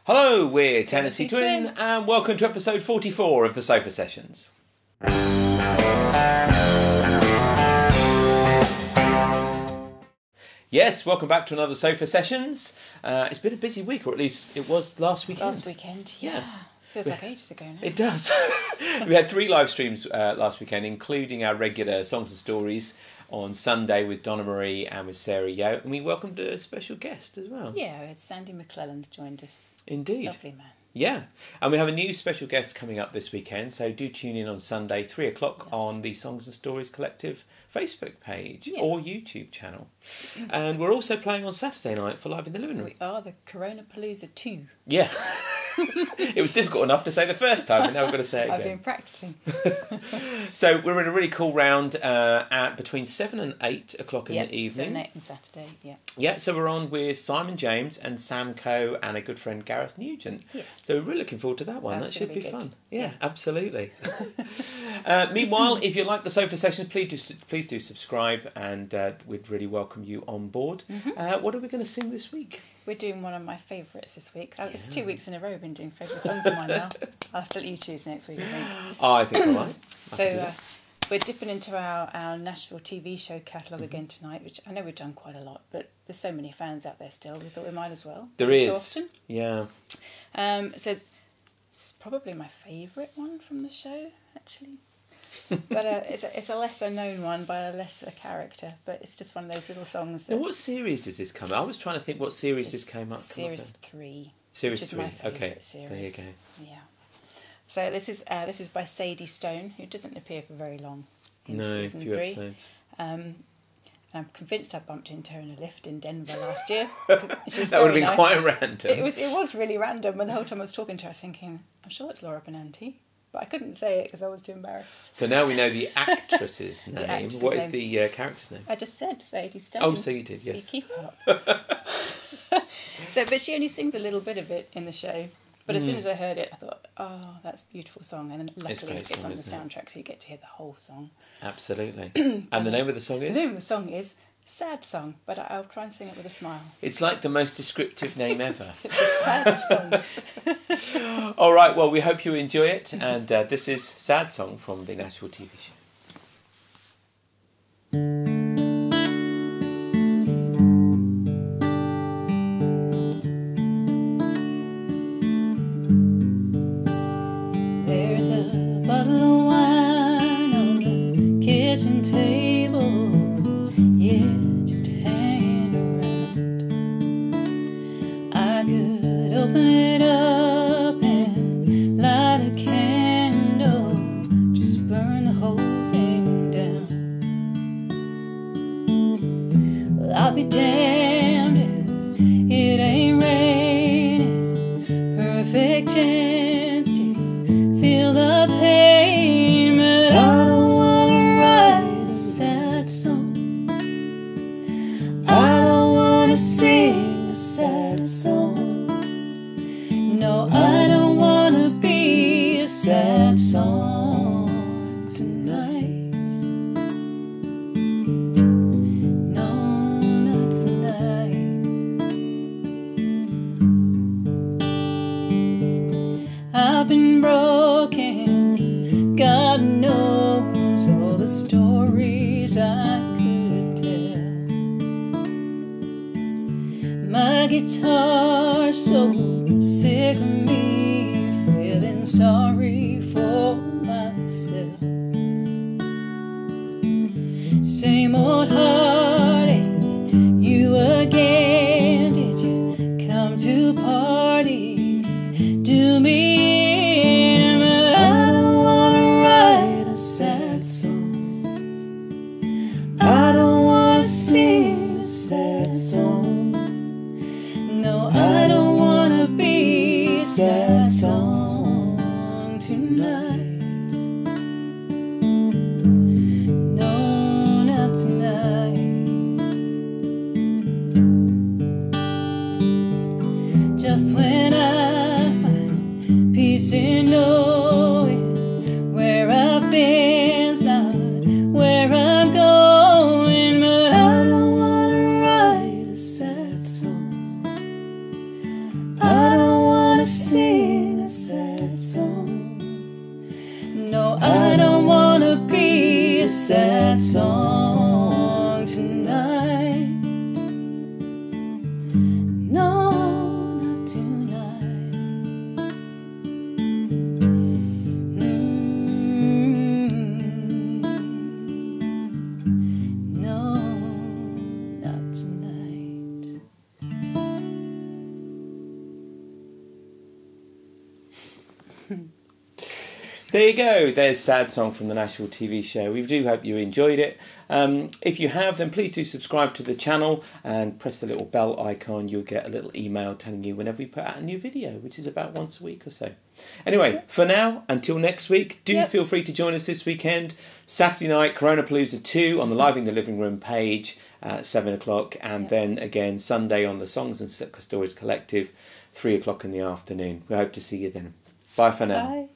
Hello, we're Tennessee Twin and welcome to episode 44 of the Sofa Sessions. Yes, welcome back to another Sofa Sessions. It's been a busy week, or at least it was last weekend. Last weekend, yeah. Feels like ages ago now. It does. We had 3 live streams last weekend, including our regular Songs and Stories on Sunday with Donna Marie and with Sarah Yo. And we welcomed a special guest as well. Yeah, it's Sandy McClelland joined us. Indeed. Lovely man. Yeah, and we have a new special guest coming up this weekend, so do tune in on Sunday, 3 o'clock on the Songs and Stories Collective Facebook page or YouTube channel. And we're also playing on Saturday night for Live in the Living Room. We are the Coronapalooza 2. Yeah. It was difficult enough to say the first time, and now we've got to say it again. I've been practising. So we're in a really cool round at between 7 and 8 o'clock in the evening. 7, 8 and Saturday, yeah. Yeah, so we're on with Simon James and Sam Coe and a good friend Gareth Nugent. Yeah. So we're really looking forward to that one. That should be fun. Yeah, absolutely. Meanwhile, if you like the Sofa Sessions, please do subscribe, and we'd really welcome you on board. What are we going to sing this week? We're doing one of my favourites this week. It's 2 weeks in a row we've been doing favourite songs of mine now. I'll have to let you choose next week, I think. I think all right. So we're dipping into our Nashville TV show catalogue again tonight, which I know we've done quite a lot, but there's so many fans out there still, we thought we might as well. There is. So often. Yeah. So it's probably my favourite one from the show, actually. But it's a lesser known one by a lesser character, but it's just one of those little songs. Now, what series does this come up? I was trying to think what series this came up. Series 3. Series which is 3. My favourite series. There you go. Yeah. So this is by Sadie Stone, who doesn't appear for very long in season 3. Episodes. I'm convinced I bumped into her in a lift in Denver last year. That would have been quite random. It was really random, and the whole time I was talking to her, I was thinking, I'm sure it's Laura Benanti. But I couldn't say it because I was too embarrassed. So now we know the actress's name. What is the character's name? I just said Sadie Stone. Oh, so you did, yes. So you keep up. But she only sings a little bit of it in the show. But as soon as I heard it, I thought, oh, that's a beautiful song. And then luckily it's on the soundtrack, so you get to hear the whole song. Absolutely. And the name of the song is? The name of the song is Sad Song, but I'll try and sing it with a smile. It's like the most descriptive name ever. It's a sad song. All right, well, we hope you enjoy it. And this is Sad Song from the Nashville TV show. There's a bottle of wine on the kitchen table. Yeah, just hanging around. I could open it up and light a candle, just burn the whole thing down. Well, I'll be damned if it ain't raining. Perfect chance to feel the pain, but I don't wanna write a sad song. I don't wanna sing a sad song. No, I don't wanna be a sad song tonight. No, not tonight. I've been broken, God knows all the stories I could tell. My guitar's so sick of me feeling sorry for myself. Same old heartache, you again. Did you come to party? Do me in, but I don't wanna write a sad song. I don't wanna sing a sad song. No, I don't wanna be a sad song tonight. No, not tonight. Just when I find peace in knowing where I've been's not where I'm going, but I don't wanna write a sad song. I don't wanna that song tonight. No, not tonight. No, not tonight. There you go. There's Sad Song from the Nashville TV show. We do hope you enjoyed it. If you have, then please do subscribe to the channel and press the little bell icon. You'll get a little email telling you whenever we put out a new video, which is about once a week or so. Anyway, for now, until next week, do feel free to join us this weekend. Saturday night, Coronapalooza 2 on the Live in the Living Room page at 7 o'clock. And then again, Sunday on the Songs and Stories Collective, 3 o'clock in the afternoon. We hope to see you then. Bye for now. Bye.